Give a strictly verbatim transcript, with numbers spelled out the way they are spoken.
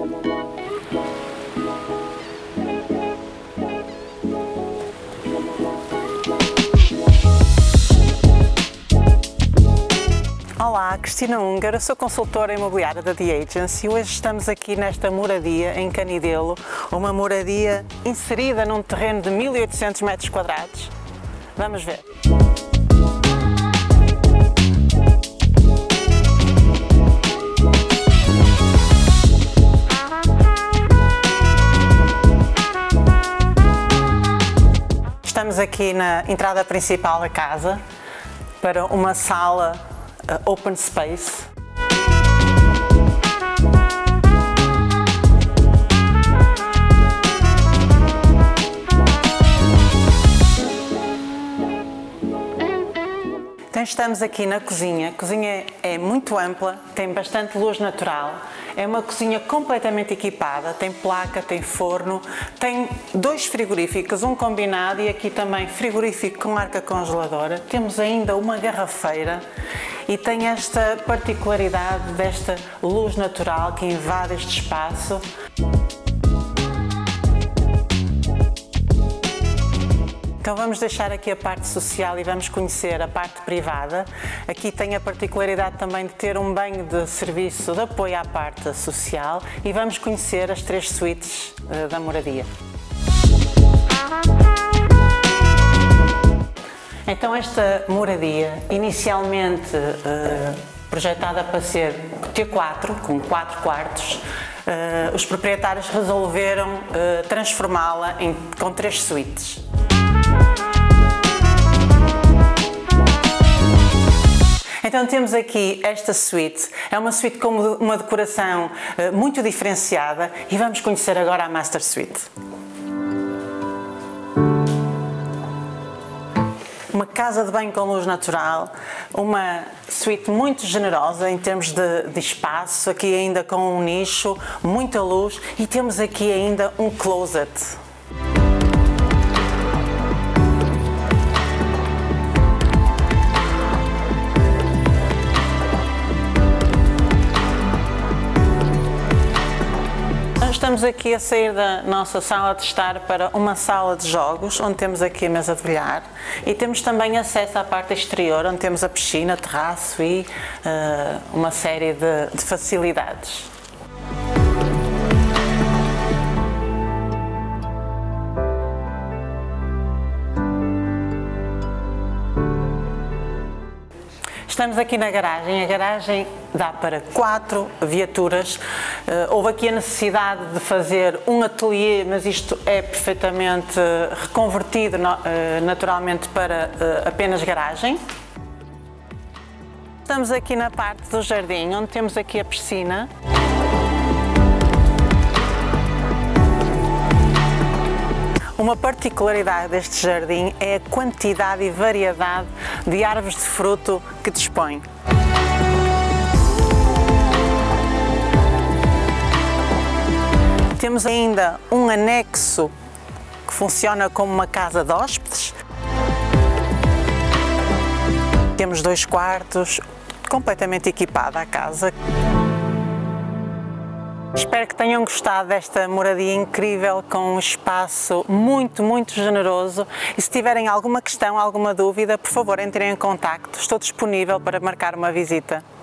Olá, Cristina Húngaro, sou consultora imobiliária da The Agency e hoje estamos aqui nesta moradia em Canidelo, uma moradia inserida num terreno de mil e oitocentos metros quadrados. Vamos ver. Estamos aqui na entrada principal da casa para uma sala Uh, open space. Então estamos aqui na cozinha. A cozinha é muito ampla, tem bastante luz natural. É uma cozinha completamente equipada, tem placa, tem forno, tem dois frigoríficos, um combinado e aqui também frigorífico com arca congeladora. Temos ainda uma garrafeira e tem esta particularidade desta luz natural que invade este espaço. Então vamos deixar aqui a parte social e vamos conhecer a parte privada. Aqui tem a particularidade também de ter um banho de serviço de apoio à parte social e vamos conhecer as três suítes uh, da moradia. Então esta moradia, inicialmente uh, projetada para ser T quatro, com quatro quartos, uh, os proprietários resolveram uh, transformá-la em, com três suítes. Então temos aqui esta suíte, é uma suíte com uma decoração uh, muito diferenciada e vamos conhecer agora a Master Suite. Uma casa de banho com luz natural, uma suíte muito generosa em termos de, de espaço, aqui ainda com um nicho, muita luz e temos aqui ainda um closet. Estamos aqui a sair da nossa sala de estar para uma sala de jogos, onde temos aqui a mesa de bilhar e temos também acesso à parte exterior, onde temos a piscina, terraço e uh, uma série de, de facilidades. Estamos aqui na garagem, a garagem dá para quatro viaturas. Uh, houve aqui a necessidade de fazer um ateliê, mas isto é perfeitamente uh, reconvertido no, uh, naturalmente para uh, apenas garagem. Estamos aqui na parte do jardim, onde temos aqui a piscina. Uma particularidade deste jardim é a quantidade e variedade de árvores de fruto que dispõe. Temos ainda um anexo que funciona como uma casa de hóspedes. Temos dois quartos, completamente equipada a casa. Espero que tenham gostado desta moradia incrível com um espaço muito, muito generoso e se tiverem alguma questão, alguma dúvida, por favor entrem em contacto, estou disponível para marcar uma visita.